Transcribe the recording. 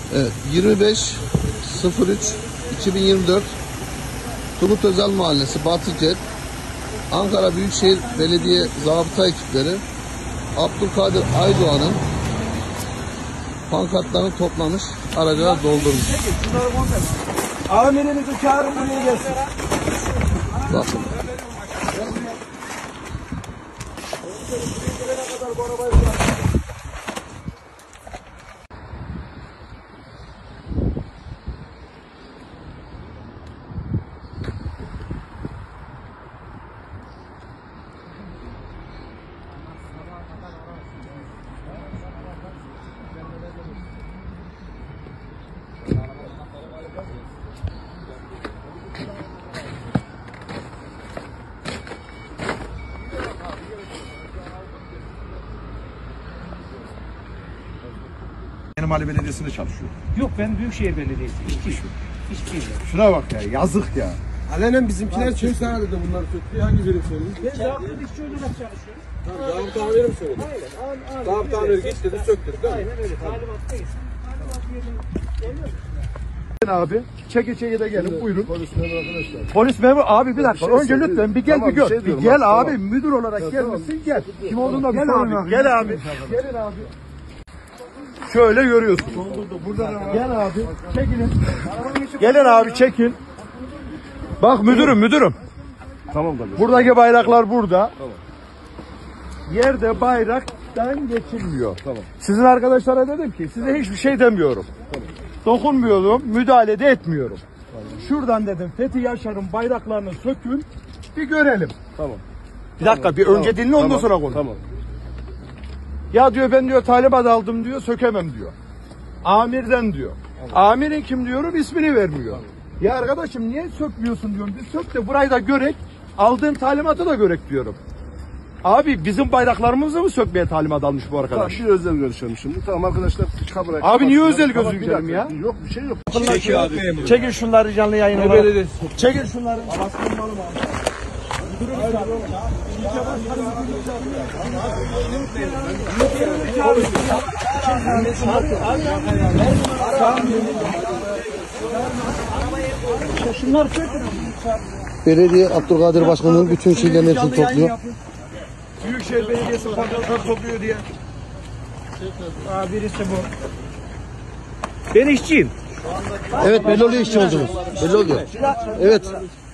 Evet, 25.03.2024 Turgut Özal Mahallesi Batıcet Ankara Büyükşehir Belediye Zabıta ekipleri Abdülkadir Aydoğan'ın pankartlarını toplamış, araca doldurmuş. Amirimizi çağırın buraya gelsin. Bakın. Mahalle Belediyesi'nde çalışıyor. Yok, ben Büyükşehir Belediyesi. Hiçbir şey yok. Şuna bak ya, yazık ya. Alenen bizimkiler kim sana dedi bunları söktü? Hangi birim söyledi? Ben zabıta dişçi olarak çalışıyorum. Zabıta amirim söyledi. Aynen. Zabıta amiri git dedi, sök dedi değil mi? Aynen öyle. Talimattayız. Talimat yerine geliyor. Abi, çeke de gelin, buyurun. Polis memuru arkadaşlar. Polis memuru abi, bir dakika. Önce lütfen bir gel, Tamam, bir gör. bir şey diyorum, Bir gel bak, abi, tamam. müdür olarak gelmişsin, gel. Kim olduğunu gel abi. Gel abi. Gelin abi. Şöyle görüyorsun. Gel abi, çekilin. Gelin abi, çekil. Bak müdürüm. Tamam kardeşim. Buradaki bayraklar burada. Tamam. Yerde bayraktan geçilmiyor. Tamam. Sizin arkadaşlara dedim ki size hiçbir şey demiyorum. Tamam. Dokunmuyorum, müdahale de etmiyorum. Tamam. Şuradan dedim Fethi Yaşar'ın bayraklarını sökün, bir görelim. Tamam. Bir dakika, bir önce dinle, ondan sonra konuş. Tamam. Ya diyor, ben diyor talimat aldım diyor, sökemem diyor. Amirden diyor. Tamam. Amirin kim diyorum, ismini vermiyor. Tamam. Ya arkadaşım niye sökmüyorsun diyorum. Bir sök de burayı da görek, aldığın talimatı da görek diyorum. Abi bizim bayraklarımızı mı sökmeye talimat almış bu arkadaş? Tamam, bir özel görüşelim şimdi. Tamam arkadaşlar, çıkabilir. Abi niye özel Tamam, gözüküyorum ya? Yok, bir şey yok. Çekil abi. Çekil şunları canlı yayın olarak. Çekil şunları. Belediye Abdülkadir Başkanı'nın bütün şeylerini hepsini topluyor. Büyükşehir Belediyesi pankartlar topluyor diye. Birisi bu. Ben işçiyim. Evet, belli oluyor işçi olduğunuz. Belli oluyor. Evet.